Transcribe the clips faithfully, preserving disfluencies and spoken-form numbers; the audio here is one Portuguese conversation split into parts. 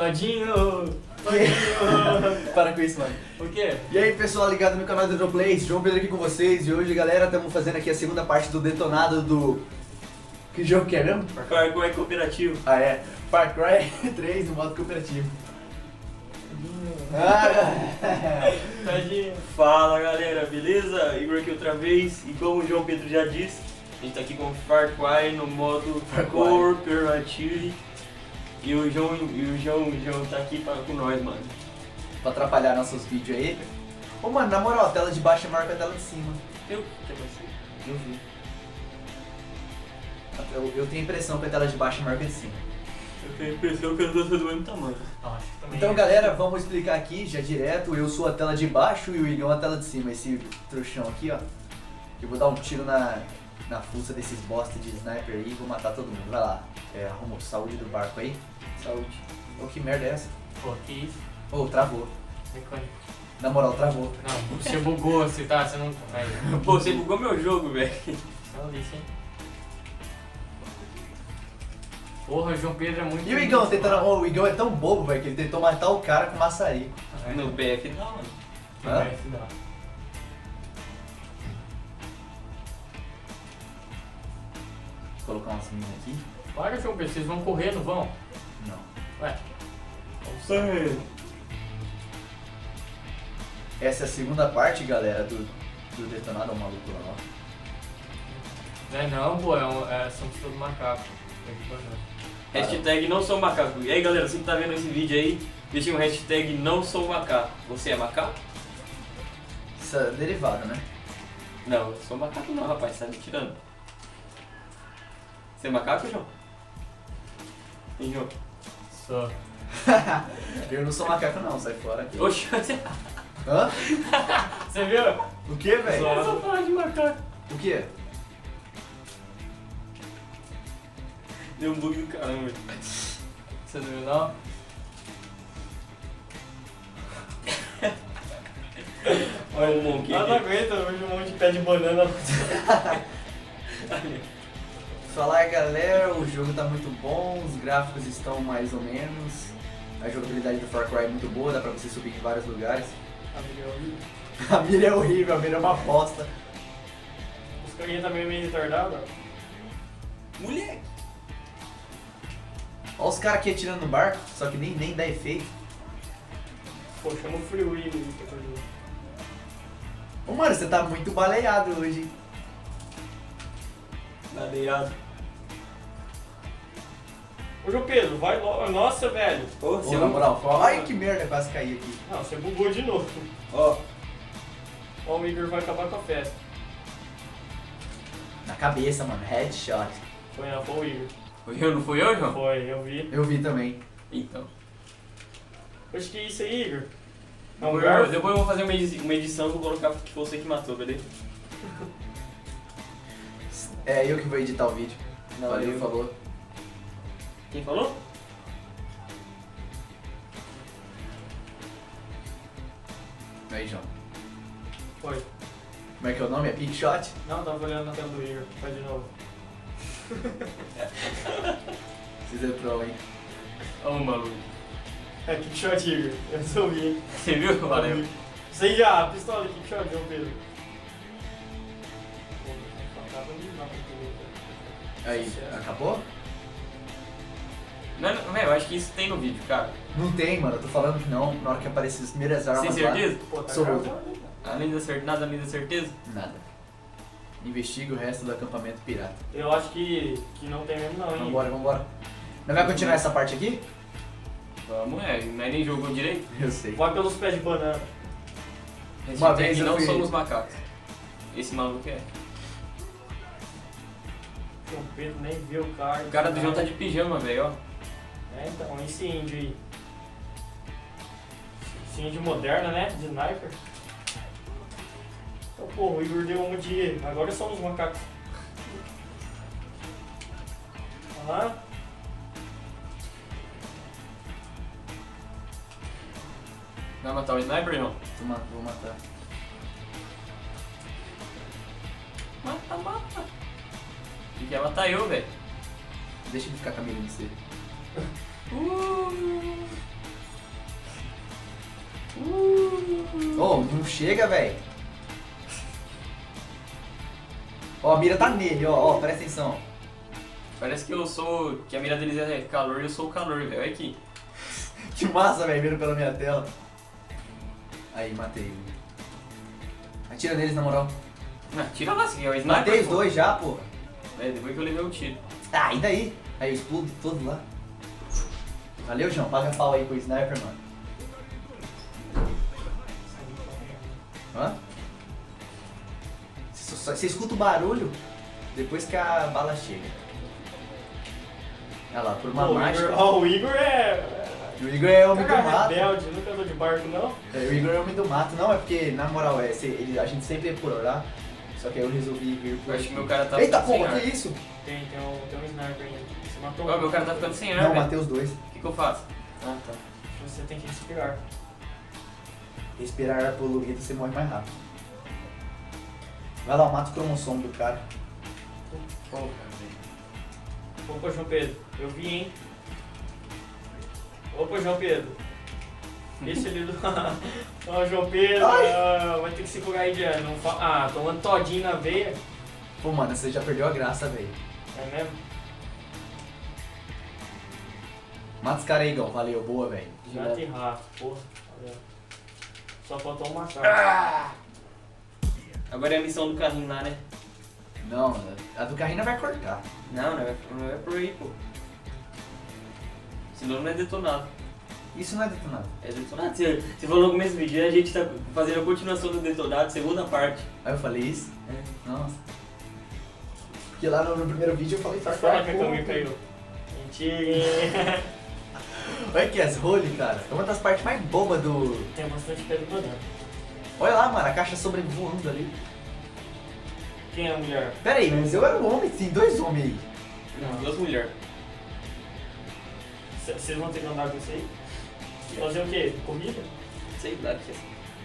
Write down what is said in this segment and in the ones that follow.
Todinho! Todinho! Para com isso, mano. O quê? E aí, pessoal ligado no canal do Hydroplays, João Pedro aqui com vocês. E hoje, galera, estamos fazendo aqui a segunda parte do detonado do... Que jogo que é mesmo? Far Cry cooperativo. Ah, é. Far Cry três no modo cooperativo. Ah. Tadinho. Fala, galera, beleza? Igor aqui outra vez. E como o João Pedro já disse, a gente tá aqui com Far Cry no modo Far Cry. cooperativo. E o João, e o João, o João tá aqui pra, com nós, mano. Pra atrapalhar nossos vídeos aí. Ô, mano, na moral, a tela de baixo é maior que a tela de cima. Eu? Que é você? Eu vi. Eu, eu tenho a impressão que a tela de baixo é maior que a de cima. Eu tenho a impressão que as duas são do mesmo tamanho. Então, galera, vamos explicar aqui já direto. Eu sou a tela de baixo e o Igão a tela de cima. Esse trouxão aqui, ó. Eu vou dar um tiro na, na fuça desses bosta de sniper aí e vou matar todo mundo. Vai lá. É, arruma saúde do barco aí. Saúde. Ô, que merda é essa? Pô, que isso? Ô, travou. Mecânico. Na moral, travou. Não, você bugou, você tá, você não... Aí, Pô, você bugou meu jogo, velho. só lixo, hein? Porra, o João Pedro é muito... E o Igão tentando... Ô, o Igão é tão bobo, velho, que ele tentou matar o cara com maçarico. No B F não, mano. Hã? Vai se dar. Vou colocar umas minas aqui. Para, João Pedro, vocês vão correr, não vão? Não. Ué. Sei. Essa é a segunda parte, galera, do, do detonado ao maluco lá, ó. Não é não, pô, é um, é, somos todos macacos. Tem que fazer. Hashtag não sou macaco. E aí, galera, você que tá vendo esse vídeo aí, deixa um hashtag não sou macaco. Você é macaco? Isso é derivado, né? Não, eu sou macaco não, rapaz, você tá me tirando. Você é macaco, João? Hein, João? Só. Eu não sou macaco não, sai fora aqui. Oxe, você... Hã? Você viu? O que, velho? Só. Só falar de macaco. O que? Deu um bug do caramba. Você não viu não? Olha o Monkey Eu não aqui. aguento, eu vejo um monte de pé de banana. Falar aí, galera, o jogo tá muito bom, os gráficos estão mais ou menos. A jogabilidade do Far Cry é muito boa, dá pra você subir em vários lugares. A mira é horrível, a mira é uma bosta. Os carinha também meio retardado. Moleque. Olha os caras aqui atirando no barco, só que nem, nem dá efeito. Pô, chama o Free Willy aí. Ô, mano, você tá muito baleado hoje. Ladeirado. Ô João Pedro, vai logo. Nossa, velho. Ô, Ô, você na moral, ai que merda, quase caí aqui. Não, você bugou de novo. Ó, Ó, o Igor vai acabar com a festa. Na cabeça, mano, headshot. Foi, não, foi o Igor. foi eu, não fui eu, João? Foi, eu vi. Eu vi também. Então. Poxa, que isso aí, Igor? É um Depois, garfo? eu, depois eu vou fazer uma edi- uma edição e vou colocar que foi você que matou, beleza? É eu que vou editar o vídeo. Não, Valeu, eu. falou. Quem falou? Aí, João. Foi. Como é que é o nome? É Pickshot? Não, tava olhando na tela do Igor. Faz de novo. Vocês é pro, hein? Ô, maluco. É, kickshot, Igor. Eu resolvi, hein? Você viu? Valeu. Isso aí já, pistola, kickshot, João Pedro. Aí, acabou? Não, não, eu acho que isso tem no vídeo, cara. Não tem, mano, eu tô falando que não. Na hora que aparecer as primeiras armas Sem lá... certeza? Pô, tá Sou gravando, outro. hein? Além da certeza, nada além da certeza? Nada. Investigue o resto do acampamento pirata. Eu acho que, que não tem mesmo não, hein? Vambora, vambora. Não vai continuar essa parte aqui? Vamos, é. Nós nem jogou direito. Eu sei. Vai pelos pés de banana. Uma vez eu não fui- somos macacos. Esse maluco é. João Pedro nem vê o cara. O cara do João tá de pijama, velho, ó. É, então, esse índio aí. Esse índio moderno, né? De sniper. Então, pô, o Igor deu uma de... Agora somos macacos. Olha lá. Vai matar o sniper, não? Tô ma- Vou matar. Mata, mata. E quer matar eu, velho. Deixa ele ficar com a mira em você. Uh. Ô, não chega, velho. Ó, a mira tá nele, ó, ó, presta atenção. Parece que eu sou. Que a mira deles é calor e eu sou o calor, velho. Olha aqui. Que massa, velho, vindo pela minha tela. Aí, matei. Atira neles, na moral. Ah, tira lá, se é o sniper. Matei os pô. dois já, pô. É, depois que eu levei o tiro. Ah, e daí? Aí eu explodo todo lá. Valeu, João. Paga pau aí pro sniper, mano. Hã? Você só- você escuta o barulho depois que a bala chega. Olha lá, por uma Pô, o mágica. Igor, ó, o Igor é. O Igor é homem do Cara mato. rebelde, nunca andou de barco, não? É, o Igor é homem do mato. Não, é porque, na moral, é, se- ele- a gente sempre ia por orar. Só que aí eu resolvi vir por Eu acho aqui. que meu cara tá Eita ficando sem porra, ar. que isso? Tem, tem um, tem um sniper ainda. Você matou Ó, um. meu cara tá ficando sem ar, Não, velho. matei os dois. O que, que eu faço? Ah, tá. Você tem que respirar. Respirar ar poluído, você morre mais rápido. Vai lá, mata o cromossomo do cara. Porra, velho. Opa, João Pedro, eu vi, hein? Opa, João Pedro. Esse ali do. Ó, João Pedro, ah, vai ter que segurar aí, Diana. Não fa... Ah, tomando todinho na veia. Pô, mano, você já perdeu a graça, velho. É mesmo? Mata os caras aí, Igão. Valeu, boa, velho. Gato e rato, porra. Olha. Só faltou um macaco. Ah! Agora é a missão do carrinho lá, né? Não, a do carrinho não vai cortar. Não, não é, não é por aí, pô. Senão não é detonado. Isso não é detonado. É detonado. Você, você falou no começo do vídeo, a gente tá fazendo a continuação do detonado, segunda parte. Aí eu falei isso? É. Nossa. Porque lá no, no primeiro vídeo eu falei Far Fala Cry. que a câmera caiu. Mentira. Olha aqui as role, cara. É uma das partes mais bobas do... Tem bastante pedra pra dentro. Olha lá, mano, a caixa sobrevoando ali. Quem é a mulher? Pera aí, mas eu era um homem, sim, dois homens aí. Não, duas mulheres. C- Vocês vão ter que andar com isso aí? Fazer o quê? Comida? Sei lá que é.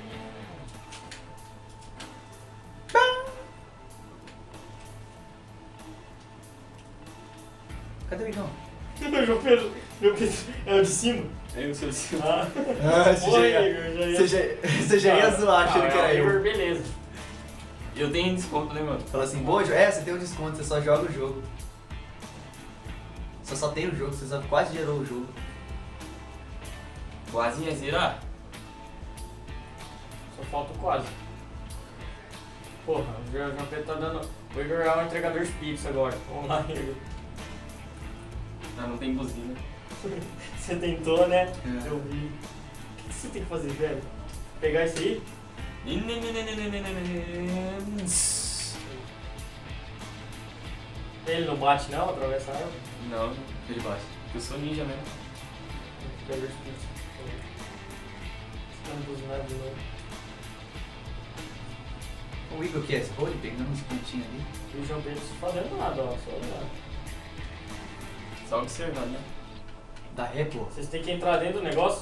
Cadê o Igão? João Pedro, João Pedro, é o de cima? Eu sou assim. Ah, Ah, você Oi, já ia, Igor, já ia. você já, você já ia zoar achando Ah, que era é o Igor, eu. beleza. Eu tenho desconto, né, mano? Fala assim, boa, é, você tem um desconto, você só joga o jogo. Você só tem o jogo, você só quase gerou o jogo. Quase ia zerar. Só falta o quase. Porra, o João Pedro tá dando. O Igor é um entregador de pizza agora. Vamos lá, Igor. Ah, não tem buzina. Você tentou, né? É. Eu vi. O que você tem que fazer, velho? Pegar isso aí? Ele não bate não, atravessa a árvore? Não, ele bate. Eu sou ninja mesmo. Entregador de pizza. Ficando buzinado de novo. O Igor que é esse role, pegando uns pontinhos ali. E o João Pedro fazendo nada, ó. Só olhando. Só observando, né? Dá ré, pô. Vocês têm que entrar dentro do negócio?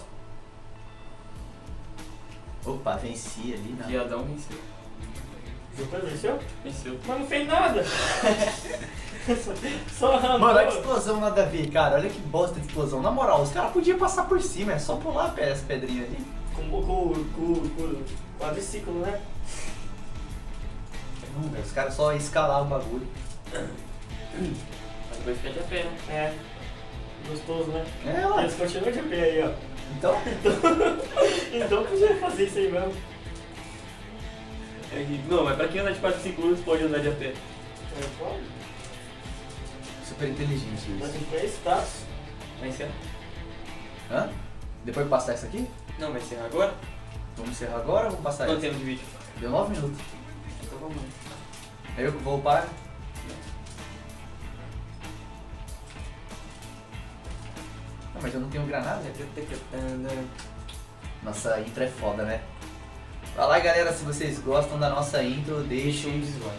Opa, venci ali, né? Viadão venceu. O João Pedro venceu? Venceu. Mas não fez nada! Só andou. Mano, olha que explosão nada a ver, cara. Olha que bosta de explosão. Na moral, os caras podiam passar por cima, é só pular as pedrinhas ali. Com, com, com, com quadriciclo, né? Não, velho, os caras só escalar o bagulho. Mas depois fica de a pé, né? É. Gostoso, né? É, ó. Eles continuam de pé aí, ó. Então, Então podia fazer isso aí mesmo. É que- Não, mas pra quem anda de quadriciclo pode andar de a pé. É, pode. super inteligente Mas isso. tem três status. Vai encerrar? Hã? Depois de passar isso aqui? Não, vai encerrar agora? Vamos encerrar agora ou vamos passar Quanto isso? tempo de vídeo? Deu nove minutos. Então vamos lá. Aí eu vou para. Não, mas eu não tenho granada. Nossa intro é foda, né? Vai lá, galera, se vocês gostam da nossa intro, Deixa um deixem. dislike.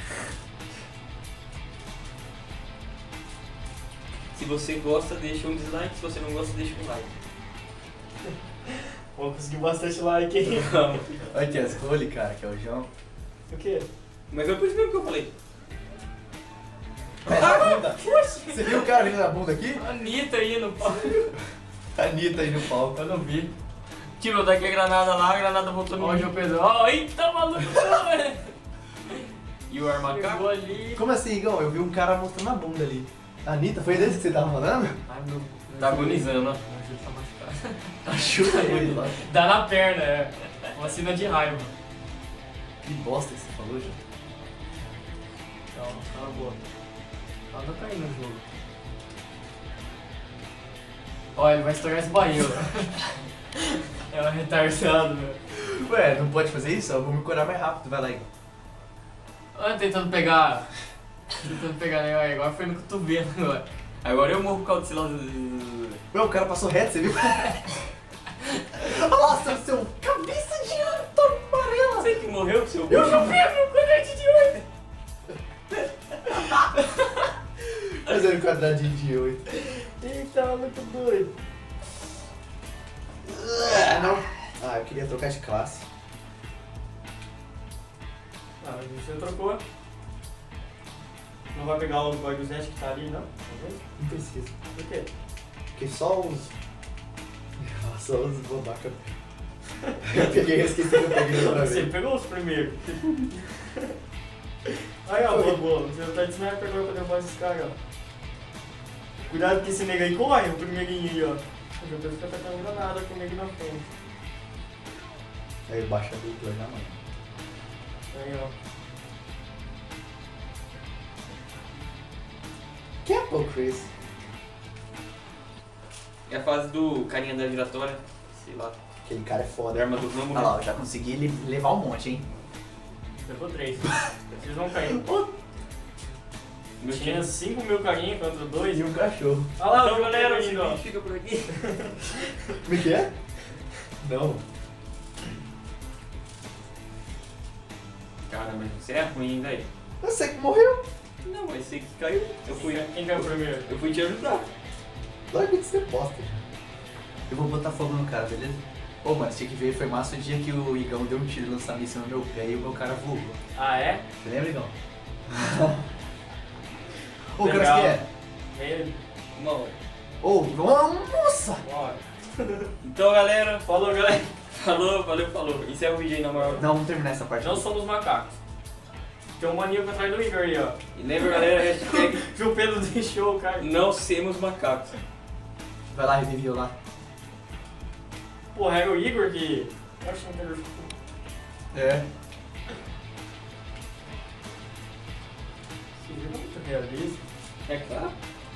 Se você gosta, deixa um dislike. Se você não gosta, deixa um like. Vou conseguir bastante like, hein? Olha aqui as role, cara, que é o João. O quê? Mas foi por isso mesmo que eu falei. É, na bunda. Você viu o cara vindo na bunda aqui? Anitta aí no palco. A Anitta aí no palco. Eu não vi. Tipo, eu daqui a granada lá, a granada voltou Ó o no João Pedro. Ó, eita, maluco. E o armacaco? Pegou ali. Como assim, Igão? Eu vi um cara mostrando a bunda ali. Anitta, foi desse que você tava falando? Ai, meu... Tá agonizando, ó. Meu joelho tá machucado. Ajuda ele lá. Dá na perna, é. Vacina de raiva. Que bosta que você falou, já. Calma, cala a boca. Ela tá caindo no jogo. Ó, ele vai estourar esse barril. É um retardado, meu. Ué, não pode fazer isso? Eu vou me curar mais rápido, vai lá, Igão. Olha, tentando pegar. Tentando pegar, né? Agora foi no cotovelo agora. Agora eu morro por causa desse lado. Ué, o cara passou reto, você viu? Nossa, seu cabeça de Antônio Varela! Você que morreu, seu Eu já burro? vi meu quadradinho de oito! Fazendo quadradinho de oito. Eita, muito doido. Ah, não. Ah, eu queria trocar de classe. Ah, você trocou. Não vai pegar o Gorguzete que tá ali, não? Não precisa. Por quê? Porque só os... Só os babaca. Eu peguei, eu esqueci que eu peguei outra Você vez. pegou os primeiros. Aí, ó, boa, boa. Você tá de sniper agora pra derrubar esses caras, ó. Cuidado que esse nego aí corre, o primeirinho aí, ó. O João Pedro fica atacando granada comigo na frente. Aí baixa a dupla já, mano. Aí, ó. Que é o Chris? É a fase do carinha da giratória. Sei lá. Aquele cara é foda. Arma do ramo. Olha lá, eu já consegui le- levar um monte, hein? Levou três. Vocês vão cair. Meu Tinha time. cinco mil carinha contra dois. E um cachorro. Olha lá, Então, o galera, o indo, ó. seguinte fica por aqui. Como é que é? Não. Cara, mas você é ruim, velho. Eu sei que morreu. Não, mas você que caiu. Eu fui, Quem caiu primeiro? eu fui te ajudar. Larga de ser bosta. Eu vou botar fogo no cara, beleza? Ô, mano, você tinha que ver, foi massa o dia que o Igão deu um tiro lançado em cima do meu pé e o meu cara voou. Ah, é? Você lembra, Igão? Ô, que Legal. horas que é? Ele. Uma hora. Ô, nossa! Bora. Então, galera, Falou, galera. falou, valeu, falou. Encerra o vídeo aí na moral. Não, vamos terminar essa parte. Não somos macacos. Tem um maníaco atrás do Igor aí, ó. E lembra, galera, hashtag João Pedro deixou o cara. não sermos macacos. Vai lá, reviveu lá. Porra, era o Igor que... Eu acho que não tem. É. Esse jogo é muito realista. É claro.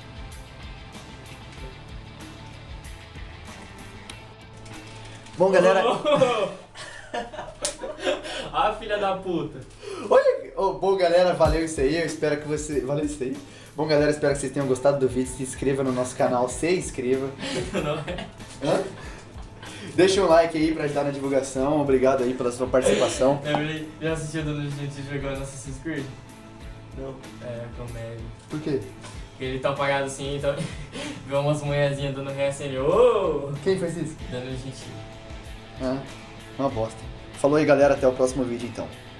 Bom, galera... Ah, filha da puta. Olha, oh, bom galera, valeu isso aí, eu espero que você... Valeu isso aí. Bom galera, espero que vocês tenham gostado do vídeo, se inscreva no nosso canal, se inscreva. Não é? Hã? Deixa um like aí pra ajudar na divulgação, obrigado aí pela sua participação. Lembra, já assistiu Dona Gente jogando Assassin's Creed? Não. É, comédia. Por quê? Porque ele tá apagado assim, então vê umas mulherzinhas dando ré assim, ele, ô, Quem fez isso? dando gentil. Ah, uma bosta. Falou aí galera, até o próximo vídeo então.